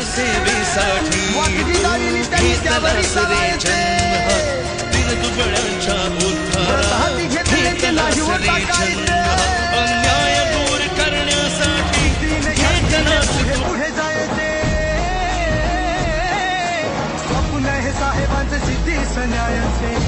सेवेसाठी घेतलास रे जन्म दिनदुबळ्यांच्या उद्धारात घेतलास रे जन्म अन्याय दूर करण्यासाठी घेतलास पुढे जायचे स्वप्न हे साहेबांचे सिद्धी न्यायाचे